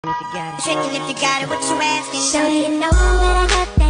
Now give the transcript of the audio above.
If you got it, what you asking? So do you know that I got